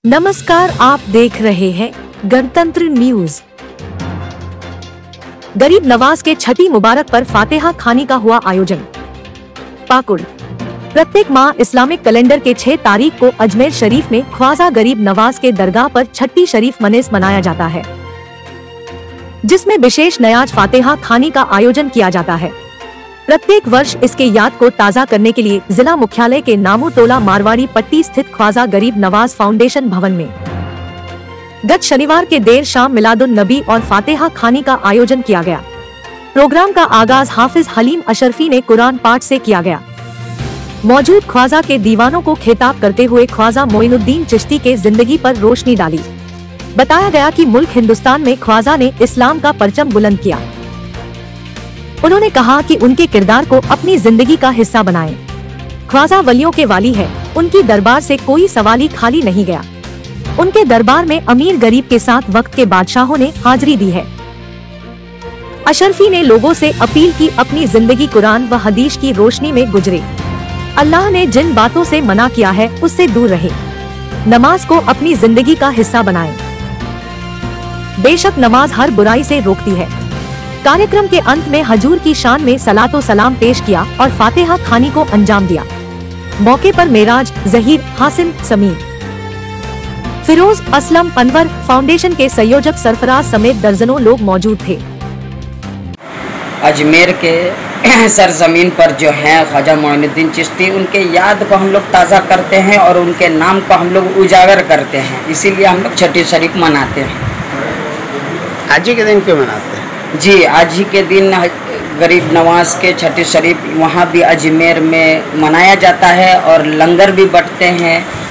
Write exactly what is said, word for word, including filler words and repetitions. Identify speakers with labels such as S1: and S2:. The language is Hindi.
S1: नमस्कार, आप देख रहे हैं गणतंत्र न्यूज। गरीब नवाज के छठी मुबारक पर फातेहा खानी का हुआ आयोजन। पाकुड़। प्रत्येक माह इस्लामिक कैलेंडर के छह तारीख को अजमेर शरीफ में ख्वाजा गरीब नवाज के दरगाह पर छठी शरीफ मनेस मनाया जाता है, जिसमें विशेष नयाज फातेहा खानी का आयोजन किया जाता है। प्रत्येक वर्ष इसके याद को ताज़ा करने के लिए जिला मुख्यालय के नामू टोला मारवाड़ी पट्टी स्थित ख्वाजा गरीब नवाज फाउंडेशन भवन में गत शनिवार के देर शाम मिलादुन नबी और फातेहा खानी का आयोजन किया गया। प्रोग्राम का आगाज हाफिज हलीम अशरफी ने कुरान पाठ से किया गया। मौजूद ख्वाजा के दीवानों को खिताब करते हुए ख्वाजा मोइनुद्दीन चिश्ती के जिंदगी पर रोशनी डाली। बताया गया कि मुल्क हिंदुस्तान में ख्वाजा ने इस्लाम का परचम बुलंद किया। उन्होंने कहा कि उनके किरदार को अपनी जिंदगी का हिस्सा बनाएं। ख्वाजा वलियों के वाली है, उनकी दरबार से कोई सवाली खाली नहीं गया। उनके दरबार में अमीर गरीब के साथ वक्त के बादशाहों ने हाजिरी दी है। अशरफी ने लोगों से अपील की अपनी जिंदगी कुरान व हदीस की रोशनी में गुजरे। अल्लाह ने जिन बातों से मना किया है उससे दूर रहे। नमाज को अपनी जिंदगी का हिस्सा बनाएं। बेशक नमाज हर बुराई से रोकती है। कार्यक्रम के अंत में हजूर की शान में सलातो सलाम पेश किया और फातेहा खानी को अंजाम दिया। मौके पर मेराज, जहीर, हासिम, समीर, फिरोज, असलम, अनवर, फाउंडेशन के संयोजक सरफराज समेत दर्जनों लोग मौजूद थे।
S2: अजमेर के सरजमीन पर जो है ख्वाजा मोइनुद्दीन चिश्ती, उनके याद को हम लोग ताज़ा करते हैं और उनके नाम को हम लोग उजागर करते हैं, इसीलिए हम लोग छठी शरीफ मनाते हैं।
S3: आज ही के दिन क्यों मनाते हैं?
S2: जी, आज ही के दिन गरीब नवाज के छठी शरीफ वहाँ भी अजमेर में मनाया जाता है और लंगर भी बंटते हैं।